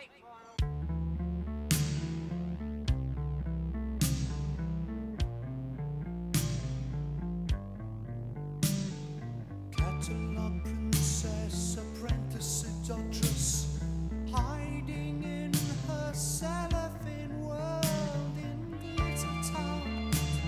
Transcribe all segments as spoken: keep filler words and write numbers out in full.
Catalogue, princess, apprentice, seductress, hiding in her cellophane world in glitter town.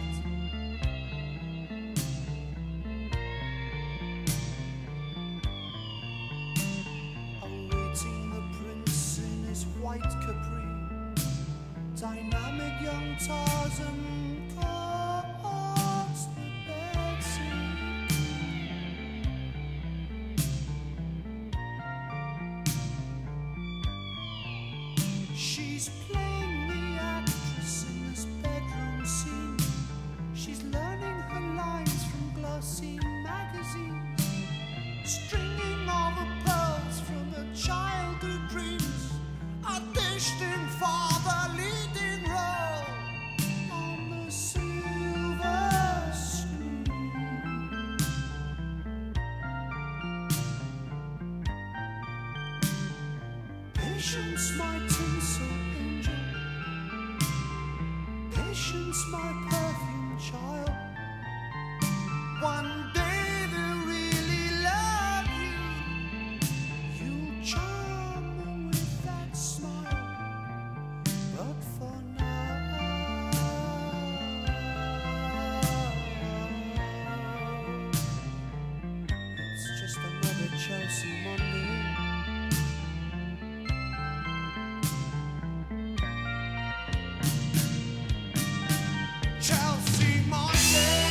Awaiting the prince in his white Capri, dynamic young Tarzan courts the bedsit. She's playing the actress in this bedroom scene. She's learning her lines from glossy magazines, stringing all the pearls from a childhood dreams, auditioning for the leading role on the silver screen. Patience, my tinsel angel. Patience, my perfumed child. One day they'll really love you. You'll charm them with that smile. But for now, it's just another Chelsea Monday. Chelsea Monday.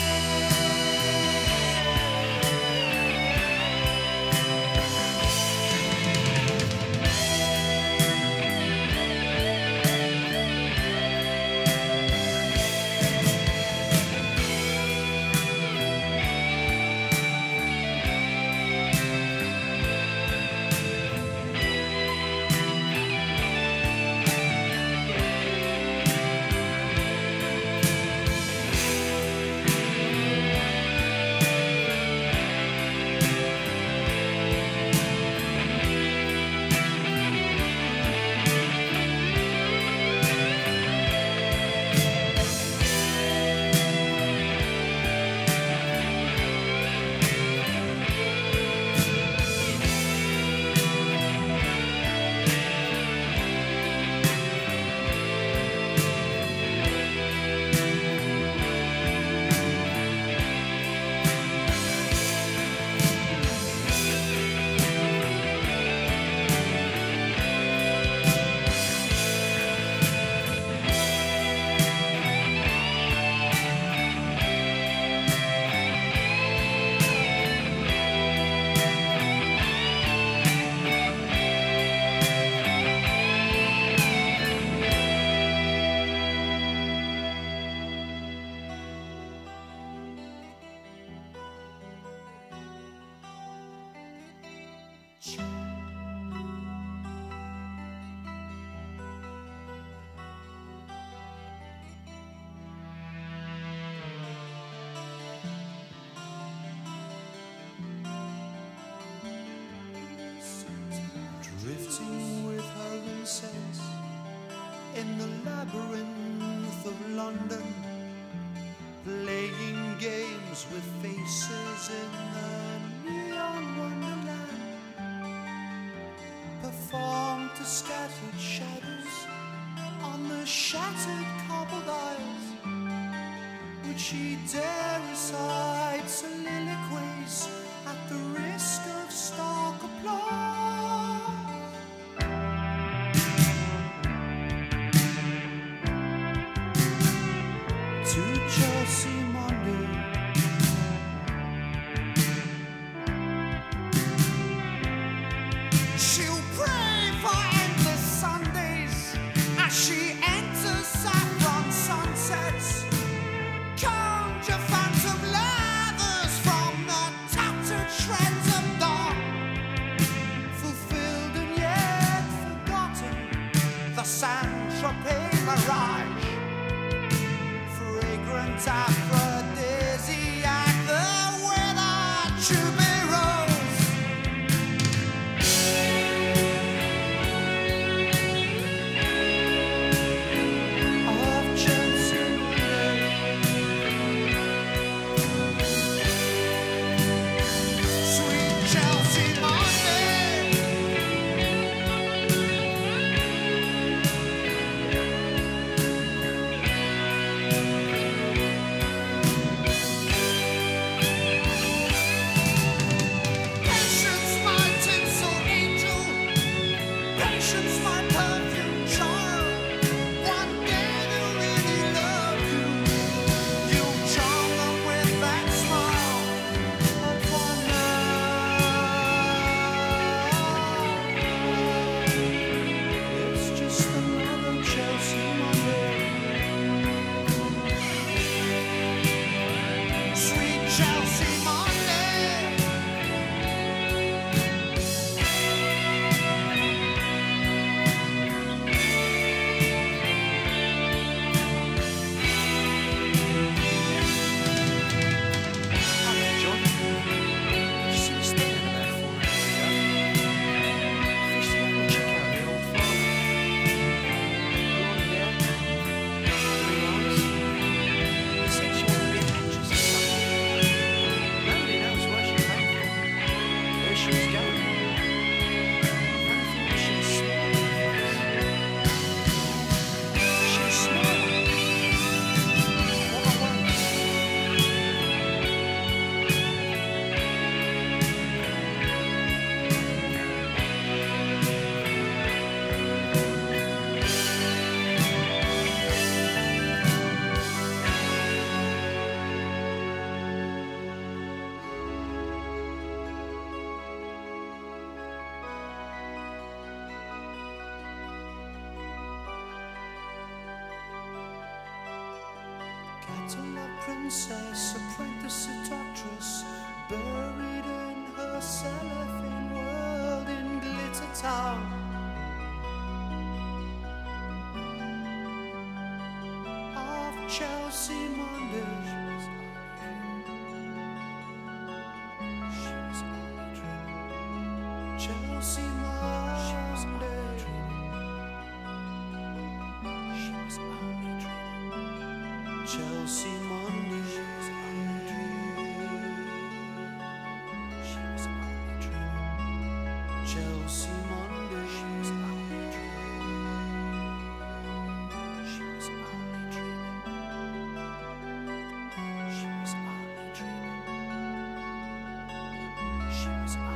Drifting with her incense in the labyrinth of London, playing games with faces in the neon wonderland, performed to scattered shadows on the shattered cobbled aisles. Would she dare recite soliloquies at the risk of stark applause? To Chelsea Monday, she'll pray for endless Sundays as she enters saffron sunsets, conjure phantom lathers from the tattered shreds of dawn, fulfilled and yet forgotten, the Saint-Tropez mirage. Fragrant aphrodisiac, the weather troubadours. Catalogue princess, apprentice, seductress, buried in her cellophane world in Glitter Town. Of Chelsea Monday, she was only dreaming. Chelsea Monday, she was only dreaming. Chelsea Monday, she was only dreaming. She was only dreaming. Chelsea Monday, she was only dreaming. She was only dreaming. She was only dreaming. She was only